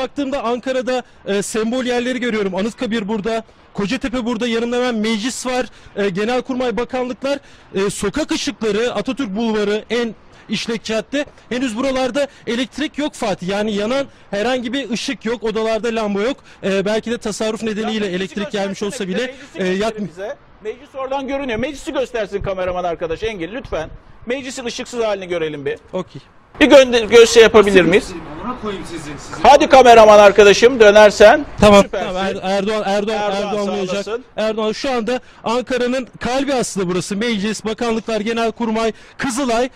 Baktığımda Ankara'da sembol yerleri görüyorum. Anıtkabir burada, Kocatepe burada, yanımda hemen meclis var, Genelkurmay, bakanlıklar, sokak ışıkları, Atatürk Bulvarı, en işlek cadde. Henüz buralarda elektrik yok Fatih. Yani yanan herhangi bir ışık yok, odalarda lamba yok. Belki de tasarruf nedeniyle elektrik gelmiş olsa bile bize. Meclis oradan görünüyor. Meclisi göstersin kameraman arkadaş Engin lütfen. Meclisin ışıksız halini görelim bir. Okey. Bir göster yapabilir miyiz? Hadi kameraman arkadaşım dönersen. Tamam. Süpersin. Tamam. Erdoğan sağ olacak. olasın. Erdoğan şu anda Ankara'nın kalbi aslında burası. Meclis, bakanlıklar, Genelkurmay, Kızılay.